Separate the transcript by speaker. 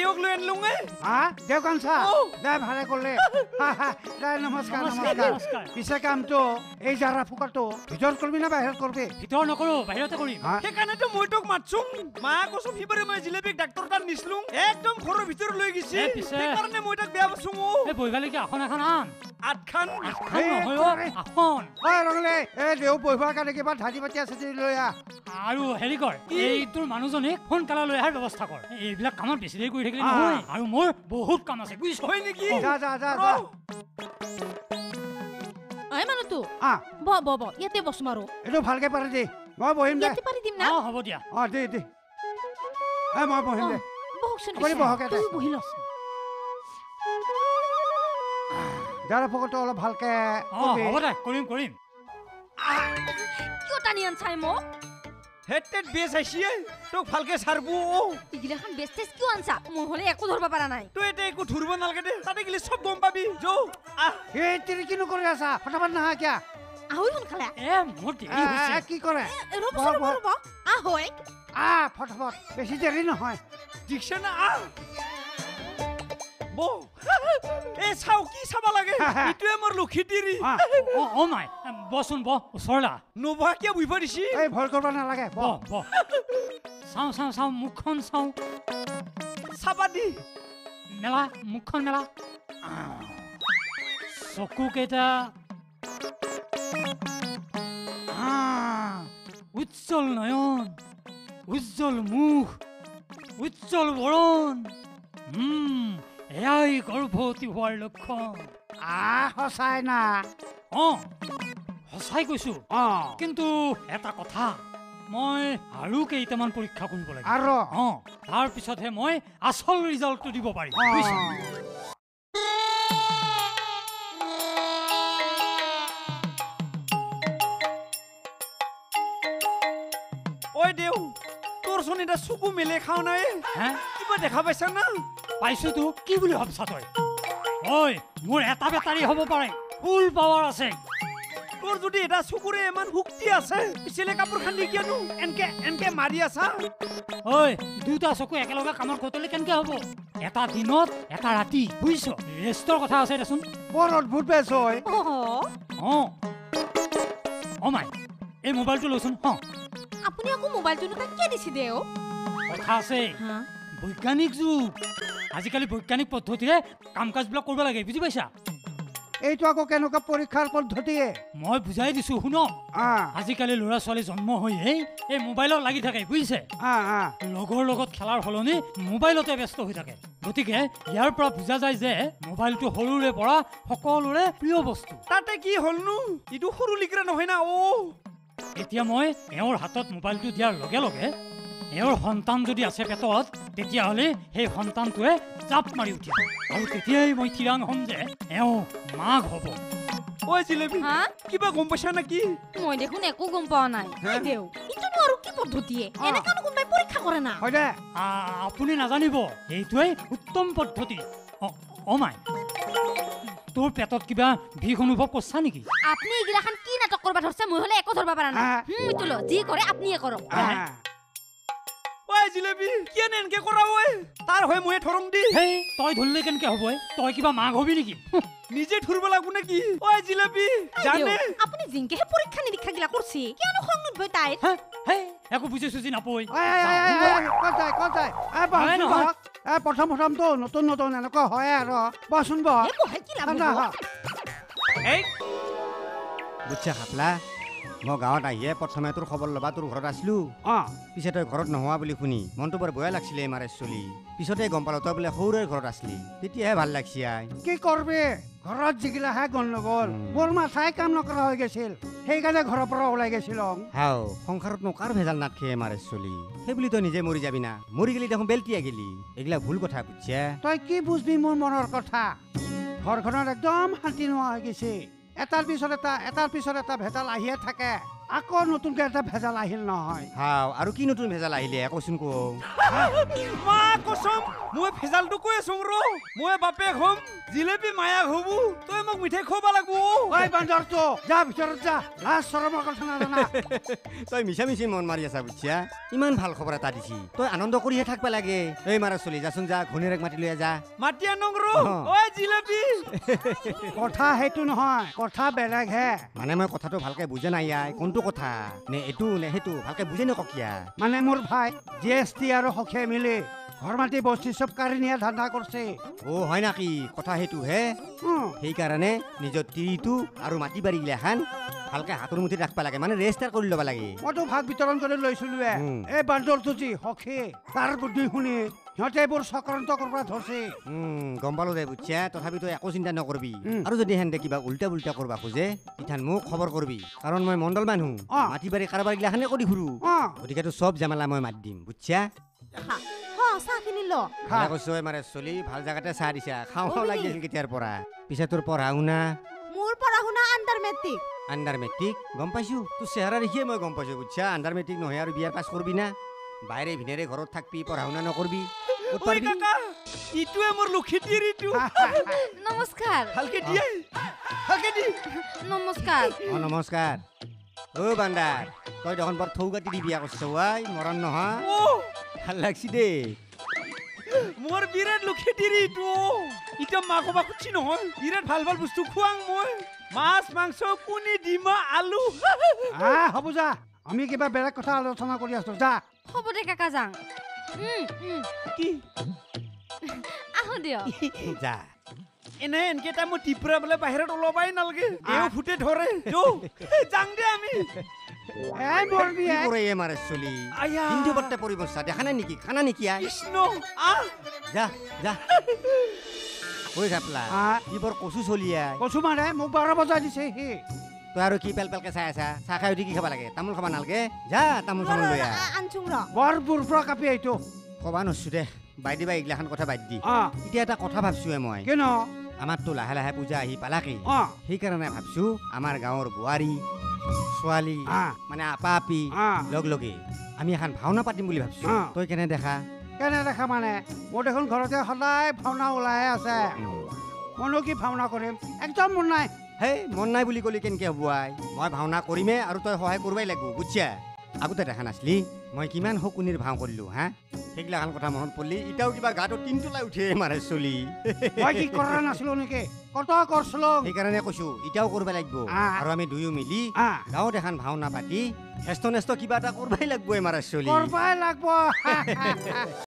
Speaker 1: দেওক লৈ আনিলো
Speaker 2: দেওক আনছা দে ভালে কৰিলে দে নমস্কাৰ নমস্কাৰ পিছে কামটো এই জাৰা ফুকাটো ভিতৰত কৰিবি না বাহিৰত কৰিবি
Speaker 3: ভিতৰত নকৰো বাহিৰতে কৰিম
Speaker 1: সেইকাৰণেতো মই তোক মাতছো মা কৈছো সিবাৰে মই জিলেপিক ডাক্তৰ তাত নিছিলো একদম ঘৰৰ ভিতৰত লৈ গৈছে সেইকাৰণে মই তাক বেয়া পাইছো
Speaker 3: এই বহিবালৈকে আসন এখন আন
Speaker 1: আঠখান
Speaker 3: আসন
Speaker 2: ৰঙলে এই দেও বহিবৰ কাৰণে কিবা ধাৰি পাতি আছে লৈ আহ
Speaker 3: আৰু হেৰি কৰ এই তোৰ মানুহজনীক সোনকালে লৈ অহাৰ ব্যৱস্থা কৰ এইবিলাক কামত বেছি দেৰি কৰি থাকিলে নহয় আৰু মোৰ বহুত কাম আছে বুজিছ
Speaker 1: হয় নেকি
Speaker 2: যা যা যা
Speaker 4: এই মানুহটো ব ইয়াতে বস মাৰো
Speaker 2: এইটো ভালকে পাৰি দে মই বহিম দে
Speaker 4: ইয়াতে পাৰি দিম না
Speaker 3: হ'ব দিয়া
Speaker 2: দে দে মই বহিম দে
Speaker 4: বহকচোন
Speaker 2: বহক
Speaker 4: তুই বহি লছ
Speaker 2: জাৰা ফুকাটো অলপ ভালকে
Speaker 3: হ'ব দে কৰিম
Speaker 4: কিয় টানি আনছাই মোক
Speaker 1: হেটেত বেছ আহিছে তোক ভালকে চাৰবো
Speaker 4: ইগিলাখান বেষ্টেজ কিয় আনছা মই হলে একো ধৰবা পাৰা নাই
Speaker 1: তই এতিয়া একো ধৰিব নালাগে দে তাতে গেলি চব গম পাবি যৌ
Speaker 2: এই তিৰি কিনো কৰি আছা ফটাফট নাহা কিয়া
Speaker 4: আহৈ সোনকালে
Speaker 3: মোৰ দেৰি হৈছে
Speaker 2: কি কৰে
Speaker 4: ৰ'ব আহৈ
Speaker 2: ফটাফট বেছি দেৰি নহয়
Speaker 1: দিকছে না বৌ এই চাও কি চাবা লাগে ইটোৱে মোৰ লক্ষী তিৰি
Speaker 3: মাই বচোন ওচৰলা
Speaker 1: নবহা কিয় বুইব দিছি
Speaker 2: এই ভয় কৰিব নালাগে
Speaker 3: চাওঁ মুখখন চাওঁ
Speaker 1: চাবা দি
Speaker 3: মেলা মুখখন মেলা চকু কেইটা উজ্জ্বল নয়ন উজ্জ্বল মুখ উজ্জ্বল বৰণ এয়াই গৰ্ভৱতী হোৱাৰ লক্ষণ
Speaker 2: সঁচাই না
Speaker 3: সঁচাই কৈছো কিন্তু এটা কথা মই আৰু কেইটামান পৰীক্ষা কৰিব লাগে
Speaker 2: আৰু
Speaker 3: তাৰ পিছতহে মই আচল ৰিজাল্টটো দিব পাৰিম
Speaker 1: ঐ দেউ তোৰ চোন এটা চকু মেলে খাও নাই কিবা দেখা পাইছা না
Speaker 3: পাইছো তো কি বুলি ভাবছা তই ঐ মোৰ এটা বেটাৰী হ'ব পাৰে ফুল পাৱাৰ আছে
Speaker 1: তোৰ যদি এটা চকুৰে ইমান শক্তি আছে পিছলে কাপোৰ খান্দি কিয়নো এনকে মাৰি আছা
Speaker 3: ঐ দুটা চকু একেলগে কামত খতলে কেনেকে হ'ব এটা দিনত এটা ৰাতি বুজিছ ৰেষ্টৰ কথা আছে দেচোন
Speaker 2: বৰ অদ্ভুত বেছ হয়
Speaker 3: মাই এই মোবাইলটো লৈচোন
Speaker 4: আপুনি আকৌ মোবাইলটো তাক কে দিছি দে
Speaker 3: কথা আছে বৈজ্ঞানিক যুগ আজিকালি বৈজ্ঞানিক পদ্ধতিৰে কাম কাজবিলাক কৰিব লাগে বুজি পাইছা
Speaker 2: এইটো আকৌ কেনেকুৱা পৰীক্ষাৰ পদ্ধতিয়ে
Speaker 3: মই বুজাই দিছো শুনক আজিকালি ল'ৰা ছোৱালী জন্ম হৈয়ে এই মোবাইলত লাগি থাকে বুজিছে লগৰ লগত খেলাৰ সলনি মোবাইলতে ব্যস্ত হৈ থাকে গতিকে ইয়াৰ পৰা বুজা যায় যে মোবাইলটো সৰুৰে পৰা সকলোৰে প্ৰিয় বস্তু
Speaker 1: তাতে কি হ'লনো ইটো সৰু লিকৰা নহয় না
Speaker 3: এতিয়া মই এওঁৰ হাতত মোবাইলটো দিয়াৰ লগে লগে এওঁৰ সন্তান যদি আছে পেটত তেতিয়াহ'লে সেই সন্তানটোৱে জাপ মাৰি উঠিব আৰু তেতিয়াই মই ঠিৰাং হ'ম যে এওঁ মাক হ'ব
Speaker 1: ঐ জিলেবি কিবা গম পাইছা নেকি
Speaker 4: মই দেখোন একো গম পোৱা নাই দেউ ইটোনো আৰু কি পদ্ধতিয়ে এনেকানো কোনোবাই পৰীক্ষা কৰে না
Speaker 2: হয় দে
Speaker 3: আপুনি নাজানিব এইটোৱেই উত্তম পদ্ধতি মাই তোৰ পেটত কিবা বিষ অনুভৱ কৰছা নেকি
Speaker 4: আপুনি এইগিলাখান কি নাটক কৰবা ধৰছে মই হলে একো ধৰবা পাৰা নাই ইটোলো যি কৰে আপনিয়ে কৰক
Speaker 1: ঐ জিলেবি কেনে এনকে কৰা ঐ তাৰ হৈ মই ধৰম দি
Speaker 3: হেই তই ধৰলে কেনেকে হ'ব তই কিবা মাক হবি নেকি
Speaker 1: নিজে ধৰব লাগু নেকি ঐ জিলেবি জানে
Speaker 4: আপুনি জিংকেহে পৰীক্ষা নিৰীক্ষা গিলা কৰছি কিয়নো খং নুঠবই তাই
Speaker 3: হেই একো বুজি চুজি নাপই
Speaker 2: প্ৰথমটো নতুন এনেকুৱা হয় আৰু বচোন
Speaker 5: বুজছা খাপলা মই গাঁৱত আহিয়ে প্ৰথমে তোৰ খবৰ ল'বা তোৰ ঘৰত আছিলো পিছে তই ঘৰত নোহোৱা বুলি শুনি মনটো বৰ বেয়া লাগছিলে মাৰে চলি পিছতে গম পালো তই বোলে সৰুৰে ঘৰত আছিলি তেতিয়াহে ভাল লাগছি
Speaker 2: কি কৰবি ঘৰত যিগিলাহে গণ্ডগোল মোৰ মাথাই কাম নকৰা হৈ গৈছিল সেইকাৰণে ঘৰৰ পৰা ওলাই গৈছিল
Speaker 5: সংসাৰত কাৰ ভেজাল নাথাকে মাৰে চলি সেই বুলি তই নিজে মৰি যাবি না মৰি গেলি দেখোন বেলটিয়া গেলি এইগিলা ভুল কথা বুজছা
Speaker 2: তই কি বুজবি মোৰ মনৰ কথা ঘৰখনত একদম শান্তি নোহোৱা হৈ গৈছে এটাৰ পিছত এটা ভেজাল আহিয়ে থাকে আকৌ নতুনকে এটা ভেজাল আহিল নহয়
Speaker 5: আৰু কি নতুন ভেজাল আহিলে কচোন মই
Speaker 1: ভেজালটো কৈ আছো মই বাপেক হ'ম জিলেপি মায়াক হবু তই মোক মিঠাই খুৱাব লাগব
Speaker 2: ঐ বান্দৰটো যা ভিতৰত যা লাজ চৰমৰ কথা নাজানা
Speaker 5: তই মিছা মিছি মন মাৰি আছা বুজিছা ইমান ভাল খবৰ এটা দিছি তই আনন্দ কৰিহে থাকবা লাগে এই মাৰা চলি যাচোন যা ঘনীয়েৰক মাতি লৈ যা
Speaker 1: মাতি আনং ৰ
Speaker 5: অ।
Speaker 1: ঐ জিলেপি
Speaker 2: কথা সেইটো নহয় কথা বেলেগহে
Speaker 5: মানে মই কথাটো ভালকে বুজা নাই আই কোনটো কথা নে এইটো নে সেইটো ভালকে বুজে নককিয়া
Speaker 2: মানে মোৰ ভাই GST আৰু সখে মিলি ঘৰ মাটি বস্তি চব কাঢ়ি নিয়া ধান্দা কৰিছে
Speaker 5: অ হয় নাকি কথা সেইটো হে সেইকাৰণে নিজৰ তিৰিটো আৰু মাটি বাৰী গিলাখান ভালকে হাতৰ মুঠিত ৰাখবা লাগে মানে ৰেজিষ্টাৰ কৰি ল'ব লাগে
Speaker 2: মইতো ভাগ বিতৰণ কৰি লৈছিলোৱে এই বান্দৰটো যি সখে তাৰ বুদ্ধি শুনি সিহঁতে এইবোৰ চক্ৰান্ত কৰিব ধৰছে
Speaker 5: গম পালো দে বুজিছা তথাপিতো একো চিন্তা নকৰবি আৰু যদি হেঁতে কিবা উল্টা পুল্টা কৰবা খোজে ইথান মোক খবৰ কৰবি কাৰণ মই মণ্ডল মানুহ মাটি বাৰী কাৰোবাৰ গিলাখানে কৰি ফুৰো গতিকেতো চব জামালা মই মাত দিম বুজিছা
Speaker 4: চাহখিনি ল
Speaker 5: কৈছো মাৰে চলি ভাল জাগাতে চাহ দিছা খাওঁ খাওঁ লাগি আছিল কেতিয়াৰ পৰা পিছে তোৰ পঢ়া শুনা
Speaker 4: মোৰ পঢ়া শুনা আণ্ডাৰ মেট্ৰিক
Speaker 5: আণ্ডাৰ মেট্ৰিক গম পাইছো তোৰ চেহেৰা দেখিয়ে মই গম পাইছো বুজিছা আণ্ডাৰ মেট্ৰিক নহয় আৰু বিয়াৰ পাছ কৰবি না বাইৰে ভিনেৰে ঘৰত থাকবি পঢ়া শুনা নকৰবি ক'ত
Speaker 1: ঐ
Speaker 5: পাৰবি
Speaker 1: কাকা ইটোৱে মোৰ লক্ষীটিৰ ইটো
Speaker 4: নমস্কাৰ
Speaker 1: ভালকে দিয়ে ভালকে দি
Speaker 4: নমস্কাৰ
Speaker 5: অ নমস্কাৰ অ বান্দাৰ তই দেখোন বৰ থৌ কাটি দি বিয়া কৰিছ আই মৰণ নহয়
Speaker 1: ও
Speaker 5: ভাল লাগছি দেই
Speaker 1: মোৰ বিৰাট লক্ষীটিৰ ইটো ইটা মা কবা খুচি নহয় বিৰাট ভাল ভাল বস্তু খুৱাং মই মাছ মাংস কুনি ডিমা আলু
Speaker 2: হ'ব যা আমি কিবা বেলেগ কথা আলোচনা কৰি আছো যা
Speaker 4: হ'ব দে কাকা যাং
Speaker 1: কি
Speaker 4: আহো দিয়ক
Speaker 5: যা
Speaker 1: এনে এনকে টাইম মই টিপৰা বোলে বাহিৰত ওলাবাই নালাগে এও ফুটে ধৰে যো যাং দে আমি
Speaker 2: এই মৰবি
Speaker 5: কি কৰে এ মাৰে চলি
Speaker 1: আয়া।
Speaker 5: কিন্তু বৰ্তে পৰিবস্তা দেখা নাই নেকি খানা নেকি আই
Speaker 1: কৃষ্ণ আহ
Speaker 5: যা যা ঐ চাপলা কি বৰ কচু চলি আই
Speaker 2: কচু মাৰে মোক 12 বজাই দিছে সি
Speaker 5: তই আৰু কি পেল পেলকে চাই আছা চাহ খাই উঠি কি খাব লাগে তামোল খাব নালাগে যা তামোল চামোল লৈ আহ
Speaker 4: আনচুং ৰ
Speaker 2: বৰ বুৰফৰা কাপি এইটো
Speaker 5: কবা নছো দে বাইদি বা এইগিলাখান কথা বাদ দি এতিয়া এটা কথা ভাবছোৱে মই
Speaker 2: কিনো
Speaker 5: আমাৰতো লাহে লাহে পূজা আহি পালাকি
Speaker 2: অ
Speaker 5: সেইকাৰণে ভাবছো আমাৰ গাঁৱৰ বোৱাৰী ছোৱালী মানে আপা আপি লগ লগে আমি এখন ভাওনা পাতিম বুলি ভাবছো তই কেনে দেখা
Speaker 2: কেনে দেখা মানে মোৰ দেখোন ঘৰতে সদায় ভাওনা ওলাই আছে মইনো কি ভাওনা কৰিম একদম মন নাই
Speaker 5: হেই মন নাই বুলি ক'লি কেনেকে হ'ব আই মই ভাওনা কৰিমে আৰু তই সহায় কৰিবই লাগিব বুজিছা আগতে দেখা নাছিলি মই কিমান শকুনিৰ ভাও কৰিলো হা সেইগিলাখান কথা মনত পৰিলি এতিয়াও কিবা গাটো তিনটোলাই উঠে মাৰে চলি
Speaker 2: মই কি কৰা নাছিলো নেকি কত কৰিছিলো
Speaker 5: সেইকাৰণে কৈছো এতিয়াও কৰিব লাগিব আৰু আমি দুয়ো মিলি গাঁৱত এখন ভাওনা পাতি হেষ্ট নেষ্ট কিবা এটা কৰিবই লাগিব মাৰে চলি
Speaker 2: কৰবাই লাগব